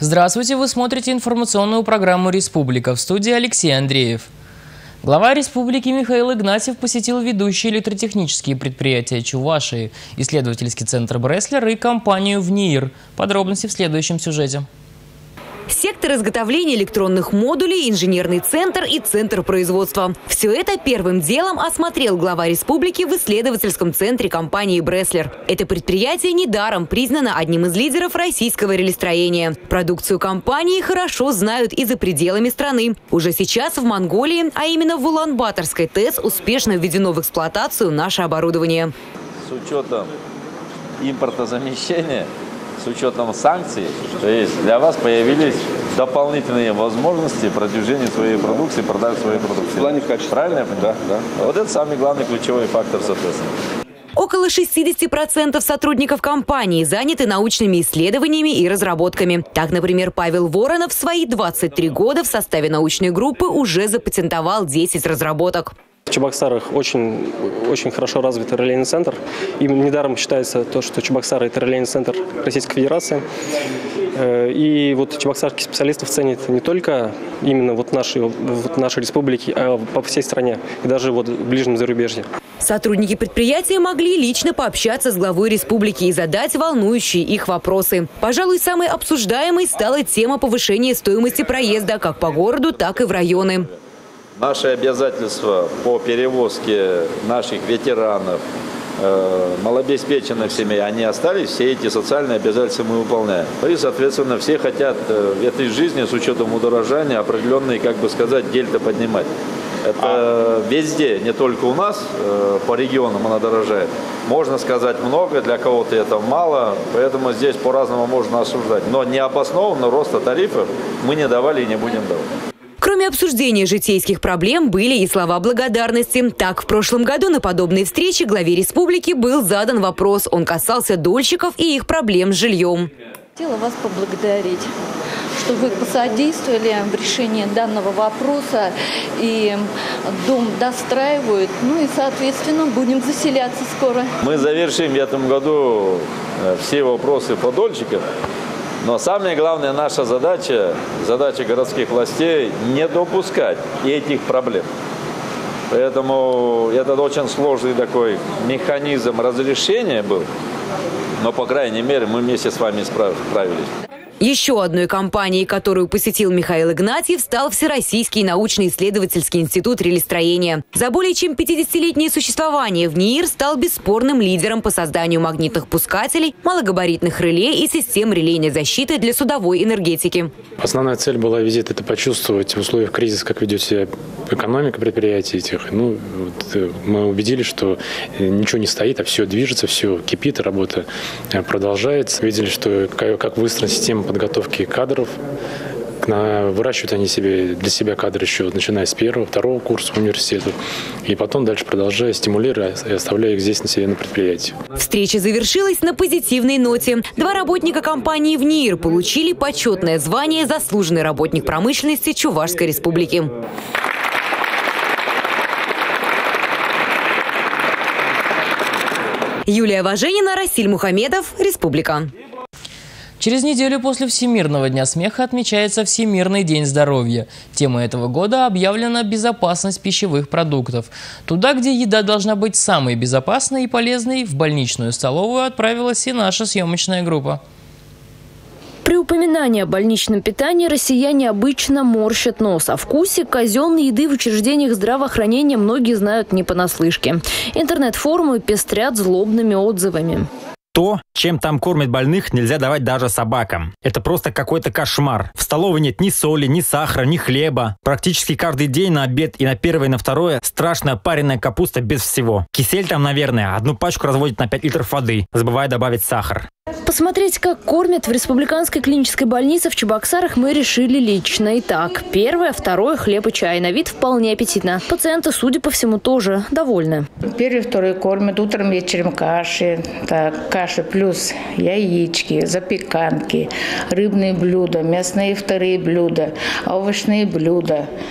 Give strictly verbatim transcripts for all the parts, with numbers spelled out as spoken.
Здравствуйте, вы смотрите информационную программу «Республика». В студии Алексей Андреев. Глава республики Михаил Игнатьев посетил ведущие электротехнические предприятия Чувашии, исследовательский центр Бреслер и компанию ВНИИР. Подробности в следующем сюжете. Сектор изготовления электронных модулей, инженерный центр и центр производства. Все это первым делом осмотрел глава республики в исследовательском центре компании «Бреслер». Это предприятие недаром признано одним из лидеров российского релестроения. Продукцию компании хорошо знают и за пределами страны. Уже сейчас в Монголии, а именно в Улан-Баторской ТЭЦ, успешно введено в эксплуатацию наше оборудование. С учетом импортозамещения, с учетом санкций, то есть для вас появились дополнительные возможности продвижения своей продукции, продажи своей продукции. В плане качества. Правильно я понимаю? Да, да. Вот это самый главный ключевой фактор, соответственно. Около шестидесяти процентов сотрудников компании заняты научными исследованиями и разработками. Так, например, Павел Воронов в свои двадцать три года в составе научной группы уже запатентовал десять разработок. В Чебоксарах очень, очень хорошо развит релейный центр. И недаром считается то, что Чебоксары – это релейный центр Российской Федерации. И вот чебоксарских специалистов ценят не только именно вот наши, вот нашей республики, а по всей стране и даже вот в ближнем зарубежье. Сотрудники предприятия могли лично пообщаться с главой республики и задать волнующие их вопросы. Пожалуй, самой обсуждаемой стала тема повышения стоимости проезда как по городу, так и в районы. Наши обязательства по перевозке наших ветеранов, э, малообеспеченных семей, они остались, все эти социальные обязательства мы выполняем. И, соответственно, все хотят э, в этой жизни с учетом удорожания определенные, как бы сказать, дельта поднимать. Это а... везде, не только у нас, э, по регионам она дорожает. Можно сказать много, для кого-то это мало, поэтому здесь по-разному можно осуждать. Но необоснованно роста тарифов мы не давали и не будем давать. Кроме обсуждения житейских проблем, были и слова благодарности. Так, в прошлом году на подобной встрече главе республики был задан вопрос. Он касался дольщиков и их проблем с жильем. Хотела вас поблагодарить, что вы посодействовали в решении данного вопроса. И дом достраивают, ну и, соответственно, будем заселяться скоро. Мы завершим в этом году все вопросы по дольщикам. Но самая главная наша задача, задача городских властей, не допускать этих проблем. Поэтому это очень сложный такой механизм разрешения был. Но, по крайней мере, мы вместе с вами справились. Еще одной компанией, которую посетил Михаил Игнатьев, стал Всероссийский научно-исследовательский институт релестроения. За более чем пятидесятилетнее существование ВНИИР стал бесспорным лидером по созданию магнитных пускателей, малогабаритных реле и систем релейной защиты для судовой энергетики. Основная цель была визита – это почувствовать в условиях кризиса, как ведет себя экономика предприятий этих. Ну, вот, мы убедились, что ничего не стоит, а все движется, все кипит, работа продолжается. Видели, что как выстроена система подготовки кадров. Выращивают они себе, для себя кадры еще начиная с первого, второго курса университета. И потом дальше продолжая, стимулируя и оставляя их здесь на себе на предприятии. Встреча завершилась на позитивной ноте. Два работника компании ВНИИР получили почетное звание «Заслуженный работник промышленности Чувашской республики». Юлия Важенина, Расиль Мухамедов, Республика. Через неделю после Всемирного дня смеха отмечается Всемирный день здоровья. Тема этого года объявлена «Безопасность пищевых продуктов». Туда, где еда должна быть самой безопасной и полезной, в больничную столовую отправилась и наша съемочная группа. При упоминании о больничном питании россияне обычно морщат нос. О вкусе казенной еды в учреждениях здравоохранения многие знают не понаслышке. Интернет-форумы пестрят злобными отзывами. То, чем там кормят больных, нельзя давать даже собакам. Это просто какой-то кошмар. В столовой нет ни соли, ни сахара, ни хлеба. Практически каждый день на обед и на первое, и на второе страшная пареная капуста без всего. Кисель там, наверное, одну пачку разводит на пять литров воды, забывая добавить сахар. Посмотреть, как кормят в республиканской клинической больнице в Чебоксарах, мы решили лично. Итак, первое, второе, хлеб и чай. На вид вполне аппетитно. Пациенты, судя по всему, тоже довольны. Первый, второй кормят утром, вечером каши. Так, каши плюс яички, запеканки, рыбные блюда, мясные вторые блюда, овощные блюда.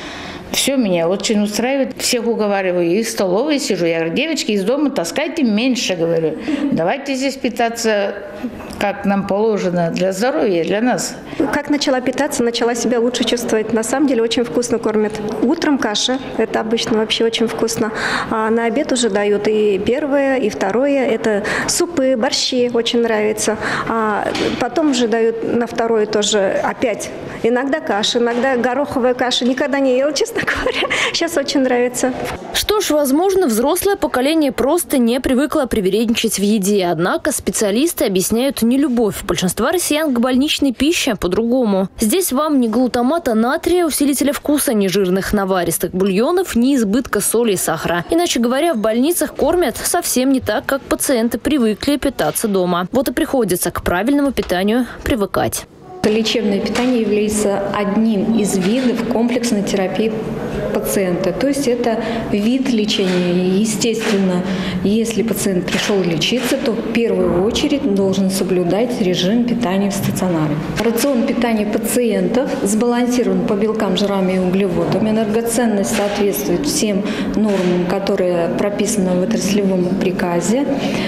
Все меня очень устраивает. Всех уговариваю. И в столовой сижу. Я говорю, девочки, из дома таскайте меньше, говорю. Давайте здесь питаться, как нам положено, для здоровья, для нас. Как начала питаться, начала себя лучше чувствовать. На самом деле очень вкусно кормят. Утром каша. Это обычно вообще очень вкусно. А на обед уже дают и первое, и второе. Это супы, борщи. Очень нравится. А потом уже дают на второе тоже опять. Иногда каша, иногда гороховая каша. Никогда не ела, честно говоря. Сейчас очень нравится. Что ж, возможно, взрослое поколение просто не привыкло привередничать в еде. Однако специалисты объясняют нелюбовь большинства россиян к больничной пище по-другому. Здесь вам ни глутамата натрия, усилителя вкуса, ни жирных наваристых бульонов, ни избытка соли и сахара. Иначе говоря, в больницах кормят совсем не так, как пациенты привыкли питаться дома. Вот и приходится к правильному питанию привыкать. Лечебное питание является одним из видов комплексной терапии пациента. То есть это вид лечения. Естественно, если пациент пришел лечиться, то в первую очередь должен соблюдать режим питания в стационаре. Рацион питания пациентов сбалансирован по белкам, жирам и углеводам. Энергоценность соответствует всем нормам, которые прописаны в отраслевом приказе.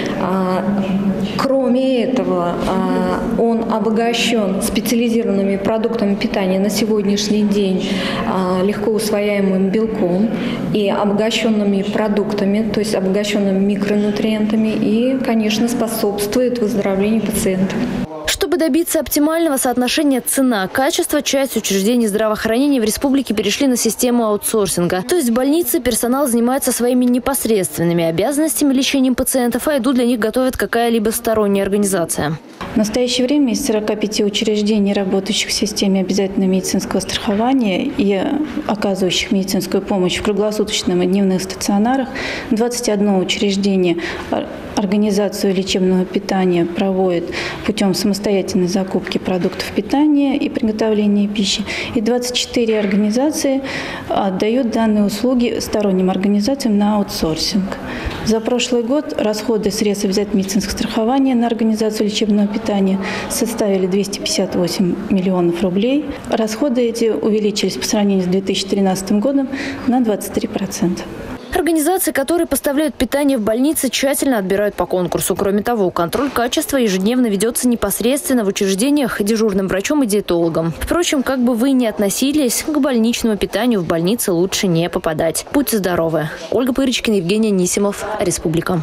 Кроме этого, он обогащен специализированными продуктами питания на сегодняшний день, легко усвояемым белком и обогащенными продуктами, то есть обогащенными микронутриентами и, конечно, способствует выздоровлению пациента. Чтобы добиться оптимального соотношения цена-качество, часть учреждений здравоохранения в республике перешли на систему аутсорсинга. То есть в больнице персонал занимается своими непосредственными обязанностями лечением пациентов, а еду для них готовит какая-либо сторонняя организация. В настоящее время из сорока пяти учреждений, работающих в системе обязательного медицинского страхования и оказывающих медицинскую помощь в круглосуточном и дневных стационарах, двадцать одно учреждение организацию лечебного питания проводит путем самостоятельной закупки продуктов питания и приготовления пищи. И двадцать четыре организации отдают данные услуги сторонним организациям на аутсорсинг. За прошлый год расходы средств обязательного медицинского страхования на организацию лечебного питания составили двести пятьдесят восемь миллионов рублей. Расходы эти увеличились по сравнению с две тысячи тринадцатым годом на двадцать три процента. Организации, которые поставляют питание в больницы, тщательно отбирают по конкурсу. Кроме того, контроль качества ежедневно ведется непосредственно в учреждениях дежурным врачом и диетологом. Впрочем, как бы вы ни относились, к больничному питанию в больнице лучше не попадать. Будьте здоровы. Ольга Пырочкина, Евгений Анисимов, Республика.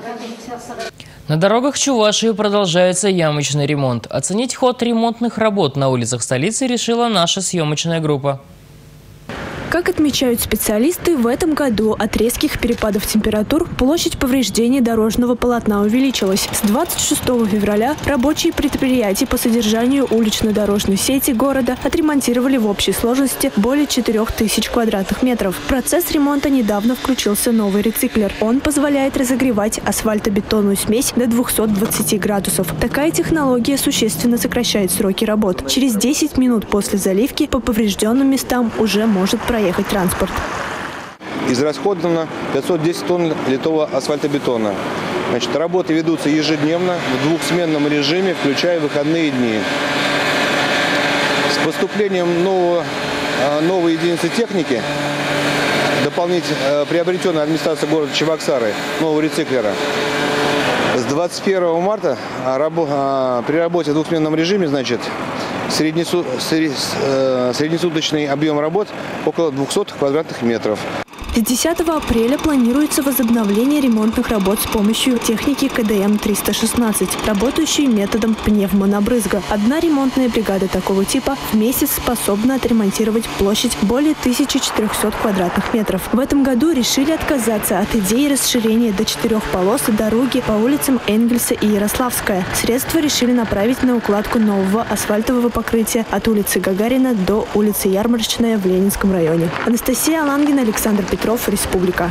На дорогах Чувашии продолжается ямочный ремонт. Оценить ход ремонтных работ на улицах столицы решила наша съемочная группа. Как отмечают специалисты, в этом году от резких перепадов температур площадь повреждений дорожного полотна увеличилась. С двадцать шестого февраля рабочие предприятия по содержанию улично-дорожной сети города отремонтировали в общей сложности более четырёх тысяч квадратных метров. В процесс ремонта недавно включился новый рециклер. Он позволяет разогревать асфальтобетонную смесь до двухсот двадцати градусов. Такая технология существенно сокращает сроки работ. Через десять минут после заливки по поврежденным местам уже может проехать ехать транспорт. Израсходовано пятьсот десять тонн литого асфальтобетона. Значит, работы ведутся ежедневно в двухсменном режиме, включая выходные дни. С поступлением нового, новой единицы техники, дополнительно приобретенной администрацией города Чебоксары, нового рециклера, с двадцать первого марта при работе в двухсменном режиме, значит, среднесуточный объем работ около двухсот квадратных метров. С десятого апреля планируется возобновление ремонтных работ с помощью техники ка дэ эм триста шестнадцать, работающей методом пневмонабрызга. Одна ремонтная бригада такого типа в месяц способна отремонтировать площадь более тысячи четырёхсот квадратных метров. В этом году решили отказаться от идеи расширения до четырех полос дороги по улицам Энгельса и Ярославская. Средства решили направить на укладку нового асфальтового покрытия от улицы Гагарина до улицы Ярмарочная в Ленинском районе. Анастасия Алангина, Александр Петров. Республика.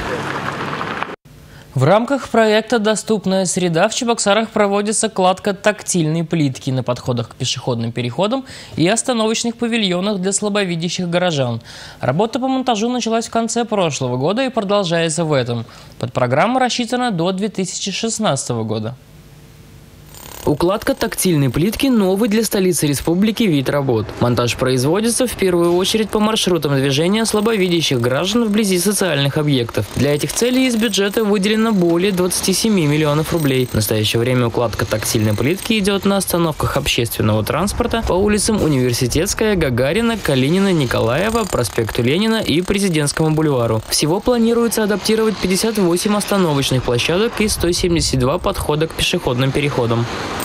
В рамках проекта «Доступная среда» в Чебоксарах проводится кладка тактильной плитки на подходах к пешеходным переходам и остановочных павильонах для слабовидящих горожан. Работа по монтажу началась в конце прошлого года и продолжается в этом. Подпрограмма рассчитана до две тысячи шестнадцатого года. Укладка тактильной плитки – новый для столицы республики вид работ. Монтаж производится в первую очередь по маршрутам движения слабовидящих граждан вблизи социальных объектов. Для этих целей из бюджета выделено более двадцати семи миллионов рублей. В настоящее время укладка тактильной плитки идет на остановках общественного транспорта по улицам Университетская, Гагарина, Калинина, Николаева, проспекту Ленина и Президентскому бульвару. Всего планируется адаптировать пятьдесят восемь остановочных площадок и сто семьдесят два подхода к пешеходным переходам.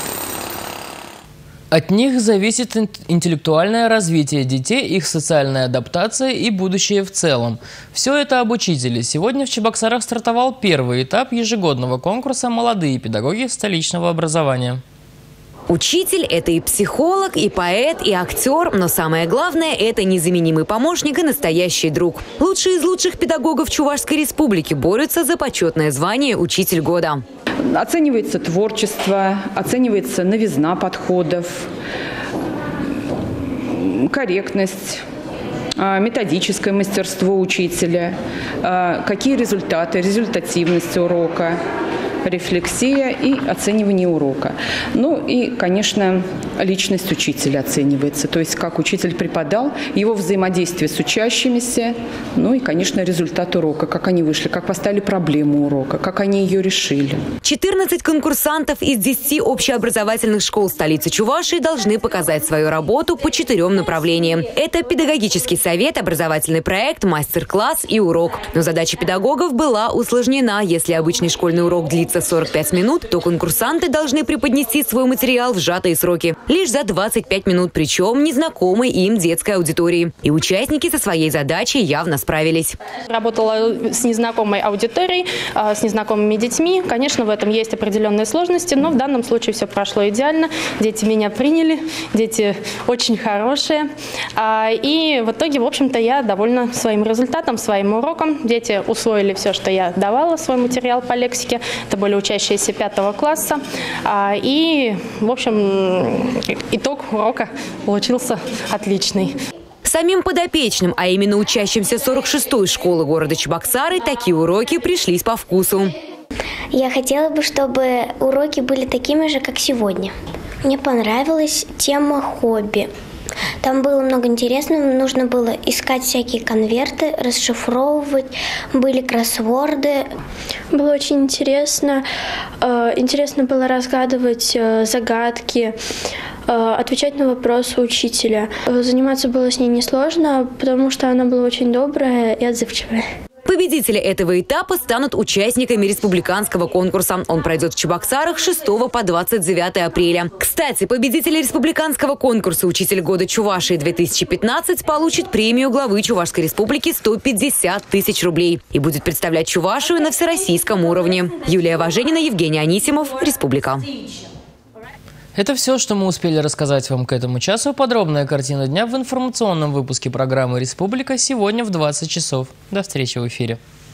От них зависит интеллектуальное развитие детей, их социальная адаптация и будущее в целом. Все это об учителе. Сегодня в Чебоксарах стартовал первый этап ежегодного конкурса «Молодые педагоги столичного образования». Учитель – это и психолог, и поэт, и актер, но самое главное – это незаменимый помощник и настоящий друг. Лучшие из лучших педагогов Чувашской республики борются за почетное звание «Учитель года». Оценивается творчество, оценивается новизна подходов, корректность, методическое мастерство учителя, какие результаты, результативность урока, рефлексия и оценивание урока. Ну и, конечно, личность учителя оценивается. То есть, как учитель преподал, его взаимодействие с учащимися, ну и, конечно, результат урока, как они вышли, как поставили проблему урока, как они ее решили. четырнадцать конкурсантов из десяти общеобразовательных школ столицы Чувашии должны показать свою работу по четырем направлениям. Это педагогический совет, образовательный проект, мастер-класс и урок. Но задача педагогов была усложнена. Если обычный школьный урок длится сорок пять минут, то конкурсанты должны преподнести свой материал в сжатые сроки. Лишь за двадцать пять минут, причем незнакомой им детской аудитории. И участники со своей задачей явно справились. Работала с незнакомой аудиторией, с незнакомыми детьми. Конечно, в этом есть определенные сложности, но в данном случае все прошло идеально. Дети меня приняли, дети очень хорошие. И в итоге, в общем-то, я довольна своим результатом, своим уроком. Дети усвоили все, что я давала, свой материал по лексике. Это были учащиеся пятого класса. И, в общем, итог урока получился отличный. Самим подопечным, а именно учащимся сорок шестой школы города Чебоксары, такие уроки пришлись по вкусу. Я хотела бы, чтобы уроки были такими же, как сегодня. Мне понравилась тема хобби. Там было много интересного, нужно было искать всякие конверты, расшифровывать, были кроссворды. Было очень интересно. Интересно было разгадывать загадки, отвечать на вопросы учителя. Заниматься было с ней несложно, потому что она была очень добрая и отзывчивая. Победители этого этапа станут участниками республиканского конкурса. Он пройдет в Чебоксарах с шестого по двадцать девятое апреля. Кстати, победители республиканского конкурса «Учитель года Чувашии-две тысячи пятнадцать» получит премию главы Чувашской республики сто пятьдесят тысяч рублей и будет представлять Чувашию на всероссийском уровне. Юлия Важенина, Евгений Анисимов, Республика. Это все, что мы успели рассказать вам к этому часу. Подробная картина дня в информационном выпуске программы «Республика» сегодня в двадцать часов. До встречи в эфире.